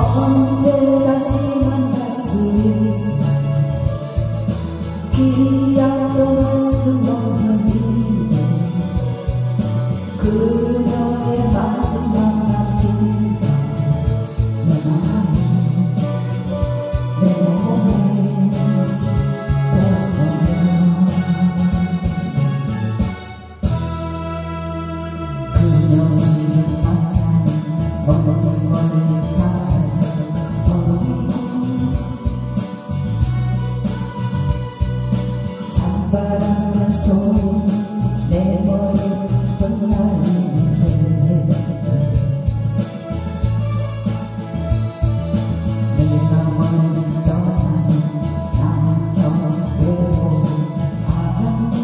언제 다시 만날 수 기약도 할 수 없는 일에 그녀의 마지막 남긴 내 마음이 내 몸에 돋보여 그녀 시는 반찬 멀리 사라져 버리고 찬바람 소리 내 머리 흩날리는데 내가 멀리 떠나는 나는 저 외로운 바람에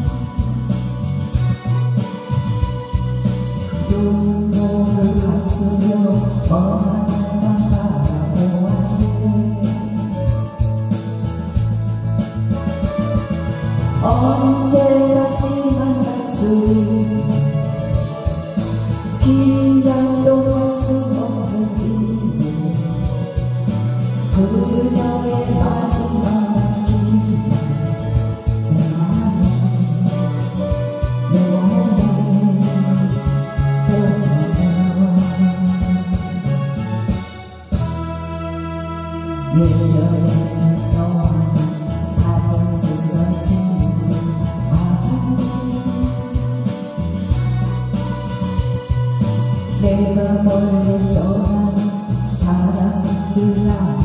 눈물을 감추며 멍하니 바라보았네. 언제 다시 만날 수 기약도 할 수 없는 일에 그녀의 마지막 남긴 내 마음에 내 몸에 돋보여 예전에 너와는 가장 쓰러지는 내가 멀리 떠나는 사람들